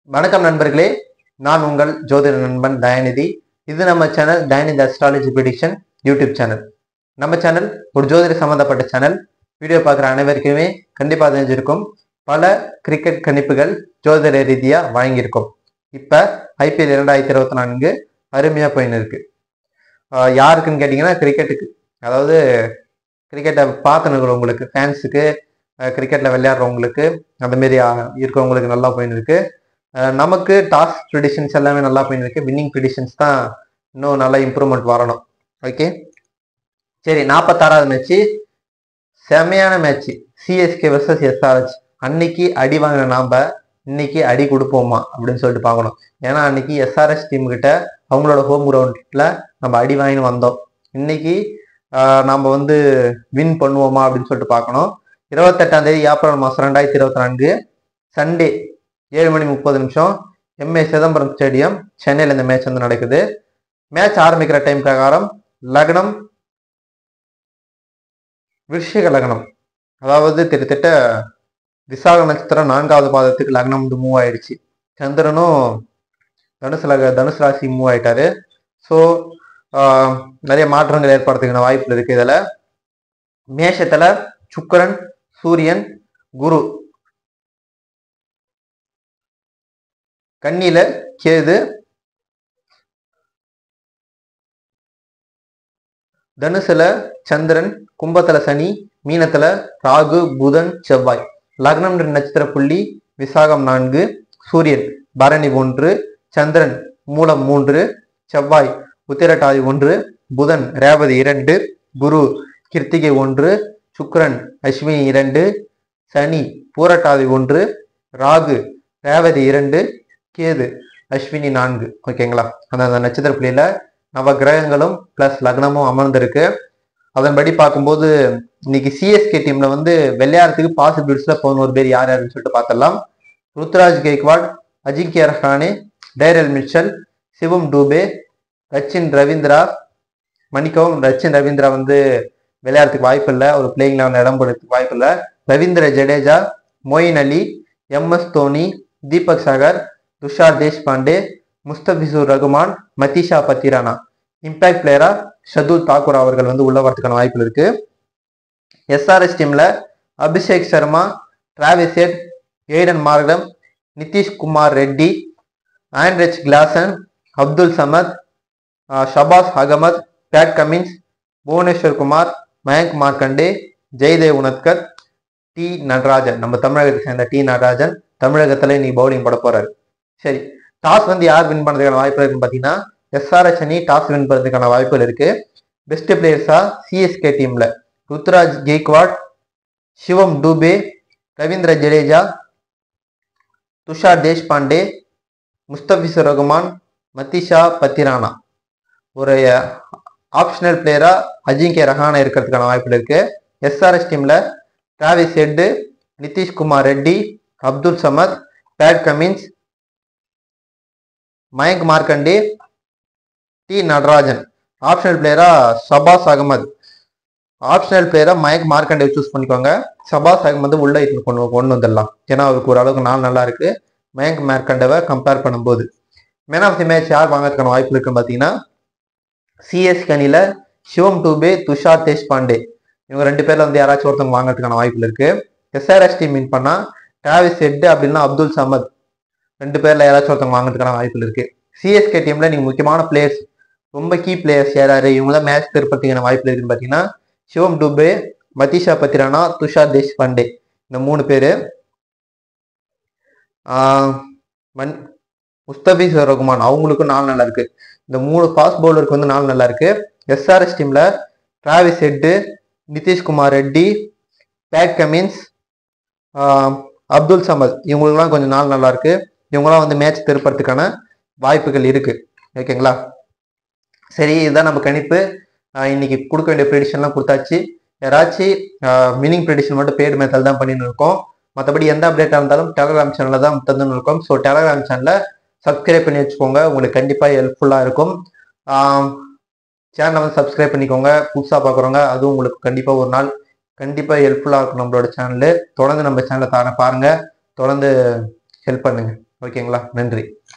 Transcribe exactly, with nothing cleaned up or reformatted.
வணக்கம் நண்பர்களே, நான் உங்கள் ஜோதிட நண்பன் தயாநிதி. இது நம்ம channel Dhayanidhi astrology prediction YouTube channel. நம்ம சேனல் ஒரு ஜோதிட சம்பந்தப்பட்ட சேனல். வீடியோ பார்க்குற அனைவருக்குமே கண்டிப்பாக தெரிஞ்சிருக்கும். பல கிரிக்கெட் கணிப்புகள் ஜோதிட ரீதியா வழங்கியிருக்கும். இப்ப ஐபிஎல் இரண்டாயிரத்தி இருபத்தி நான்கு அருமையா போயின்னு இருக்கு. யாருக்குன்னு கேட்டீங்கன்னா கிரிக்கெட்டுக்கு, அதாவது கிரிக்கெட்டை பார்த்துனுக்குறவங்களுக்கு, ஃபேன்ஸுக்கு, கிரிக்கெட்ல விளையாடுறவங்களுக்கு, அந்த மாரி இருக்கிறவங்களுக்கு நல்லா போயின்னு இருக்கு. நமக்கு டாஸ் ப்ரிடிஷன்ஸ் எல்லாமே நல்லா போயின்னு இருக்கு. வின்னிங் ப்ரிடிஷன்ஸ் தான் இன்னும் நல்லா இம்ப்ரூவ்மெண்ட் வரணும். ஓகே, சரி. நாற்பத்தாறாவது மேட்ச்சு செமையான மேட்ச், சிஎஸ்கே வர்சஸ் எஸ்ஆர்ஹெச். அன்னைக்கு அடி வாங்கின நாம இன்னைக்கு அடி கொடுப்போமா அப்படின்னு சொல்லிட்டு பார்க்கணும். ஏன்னா அன்னைக்கு எஸ்ஆர்ஹெச் டீம் கிட்ட அவங்களோட ஹோம் கிரவுண்ட்ல நம்ம அடி வாங்கின்னு வந்தோம். இன்னைக்கு நம்ம வந்து வின் பண்ணுவோமா அப்படின்னு சொல்லிட்டு பார்க்கணும். இருபத்தெட்டாம் தேதி ஏப்ரல் மாசம் ரெண்டாயிரத்தி இருபத்தி நான்கு சண்டே ஏழு மணி முப்பது நிமிஷம் எம்ஏ சிதம்பரம் ஸ்டேடியம், சென்னையில் இந்த மேட்ச் வந்து நடக்குது. மேட்ச் ஆரம்பிக்கிற டைம் பிரகாரம் லக்னம் விருஷிக லக்னம், அதாவது கிட்டத்தட்ட விசாக நட்சத்திரம் நான்காவது பாதத்துக்கு லக்னம் வந்து மூவ் ஆயிடுச்சு. சந்திரனும் தனுசு லக தனுசு ராசி மூவ் ஆயிட்டாரு. ஸோ நிறைய மாற்றங்கள் ஏற்படுறதுக்கான வாய்ப்பு இருக்கு. இதுல மேஷத்துல சுக்கிரன், சூரியன், குரு, கன்னியில கேது, தனுசுல சந்திரன், கும்பத்துல சனி, மீனத்துல ராகு, புதன், செவ்வாய். லக்னம் நட்சத்திர புள்ளி விசாகம் நான்கு, சூரியன் பரணி ஒன்று, சந்திரன் மூலம் மூன்று, செவ்வாய் உத்திரட்டாதி ஒன்று, புதன் ரேவதி இரண்டு, குரு கிருத்திகை ஒன்று, சுக்கிரன் அஸ்வினி இரண்டு, சனி பூரட்டாதி ஒன்று, ராகு ரேவதி இரண்டு, கேது அஸ்வினி நான்கு. ஓகேங்களா, அந்த அந்த நட்சத்திர புள்ளியில நவ கிரகங்களும் பிளஸ் லக்னமும் அமர்ந்திருக்கு. அதன்படி பார்க்கும்போது இன்னைக்கு சிஎஸ்கே டீம்ல வந்து விளையாடுறதுக்கு பாசிபிலிட்டிஸ்ல பதினோரு பேர் யார் யாருன்னு சொல்லிட்டு பார்த்துடலாம். Ruturaj Gaikwad, Ajinkya Rahane, Daryl Mitchell, Shivam Dube, Rachin Ravindra. மன்னிக்கவும், ரச்சின் ரவீந்திரா வந்து விளையாடுறதுக்கு வாய்ப்பு இல்லை, ஒரு பிளேயிங் லெவலில் இடம் போடுறதுக்கு வாய்ப்பு இல்லை. Ravindra Jadeja, Moeen Ali, M S Dhoni, Deepak Chahar, Tushar Deshpande, Mustafizur Rahman, Matheesha Pathirana. Impact பிளேயரா ஷதுல் தாக்கூர் அவர்கள் வந்து உள்ள வரதுக்கான வாய்ப்பு இருக்கு. எஸ்ஆர்எஸ் டீம்ல Abhishek Sharma, Travis Head, Aiden Markram, Nitish Kumar Reddy, Anrich Klaasen, Abdul Samad, Shahbaz Ahmed, Pat Cummins, Bhuvneshwar Kumar, Mayank Markande, Jaydev Unadkat, T Natarajan. நம்ம தமிழகத்தை சேர்ந்த டி நடராஜன் தமிழகத்துல இன்னைக்கு பவுலிங் போட போறாரு. சரி, டாஸ் வந்து யார் வின் பண்றதுக்கான வாய்ப்பு இருக்குன்னு பாத்தீங்கன்னா எஸ்ஆர்எச் அணி டாஸ் வின் பண்றதுக்கான வாய்ப்புகள் இருக்கு. பெஸ்ட் பிளேயர்ஸா சிஎஸ்கே டீம்ல ருத்ராஜ் கெய்க்வாட், சிவம் டூபே, ரவீந்திர ஜடேஜா, துஷார் தேஷ்பாண்டே, முஸ்தபிசூர் ரகுமான், மதிஷா பத்திரானா. ஒரு ஆப்ஷனல் பிளேயரா அஜிங்கிய ரஹானே இருக்கிறதுக்கான வாய்ப்பு இருக்கு. எஸ்ஆர்எஸ் டீம்ல Travis Head, Nitish Kumar Reddy, Abdul Samad, Pat Cummins, Mayank Markande, T Natarajan. Optional பிளேயரா ஷபாஸ் அகமது. ஆப்ஷனல் பிளேயரா மயங்க் மார்க்கண்டே சூஸ் பண்ணிக்கோங்க. ஷபாஸ் அகமது உள்ள கொண்டு கொண்டு வந்துடலாம், ஏன்னா அவருக்கு ஓரளவுக்கு நாள் நல்லா இருக்கு மயங்க் மார்க்கண்டேவை கம்பேர் பண்ணும்போது. மேன் ஆஃப் தி மேட்ச் யார் வாங்கறதுக்கான வாய்ப்பு இருக்குன்னு பாத்தீங்கன்னா சிஎஸ்கே அணியில சிவம் டூபே, துஷார் தேஷ்பாண்டே, இவங்க ரெண்டு பேர்ல வந்து யாராச்சும் ஒருத்தவங்க வாங்கறதுக்கான வாய்ப்பு இருக்கு. எஸ்ஆர்எஸ் டீம் வின் பண்ணா டிராவிஸ் ஹெட் அப்படின்னா அப்துல் சமத், ரெண்டு பேர்ல யாராச்சும் ஒருத்தவங்க வாங்கறதுக்கான வாய்ப்பு இருக்கு. சிஎஸ்கே டீம்ல நீங்க முக்கியமான பிளேயர்ஸ், ரொம்ப கீ பிளேயர்ஸ் யாராரு இவங்க தான் மேட்ச் திருப்பறதுக்கான வாய்ப்பு இருக்குன்னு பாத்தீங்கன்னா சிவம் டூபே, மதிஷா பத்திரானா, துஷார் தேஷ்பாண்டே, இந்த மூணு பேரு. ஆஹ் மன் முஸ்தபிசூர் ரகுமான் அவங்களுக்கும் நாள் நல்லா இருக்கு. இந்த மூணு ஃபாஸ்ட் பவுலருக்கு வந்து நாள் நல்லா இருக்கு. எஸ்ஆர்எஸ் டீம்ல Travis Head, Nitish Kumar Reddy, Pat Cummins, Abdul Samad, இவங்களுக்குலாம் கொஞ்சம் நாள் நல்லா இருக்கு. இவங்களாம் வந்து மேட்ச் திருப்பறதுக்கான வாய்ப்புகள் இருக்கு. ஓகேங்களா, சரி. இதுதான் நம்ம கணிப்பு. இன்னைக்கு கொடுக்க வேண்டிய ப்ரெடிஷன்லாம் கொடுத்தாச்சு. யாராச்சும் வின்னிங் ப்ரெடிஷன் மட்டும் பெய்டு மெத்தட் தான் பண்ணிட்டு இருக்கோம். மற்றபடி எந்த அப்டேட்டாக இருந்தாலும் டெலகிராம் சேனலில் தான் தந்துன்னு இருக்கோம். ஸோ டெலகிராம் சேனலை சப்ஸ்கிரைப் பண்ணி வச்சுக்கோங்க, உங்களுக்கு கண்டிப்பாக ஹெல்ப்ஃபுல்லாக இருக்கும். சேனலை வந்து சப்ஸ்கிரைப் பண்ணிக்கோங்க. புதுசாக பார்க்குறவங்க அதுவும் உங்களுக்கு கண்டிப்பாக ஒரு நாள் கண்டிப்பாக ஹெல்ப்ஃபுல்லாக இருக்கும் நம்மளோட சேனலு. தொடர்ந்து நம்ம சேனலை தானே பாருங்கள், தொடர்ந்து ஹெல்ப் பண்ணுங்கள். ஓகேங்களா? நன்றி.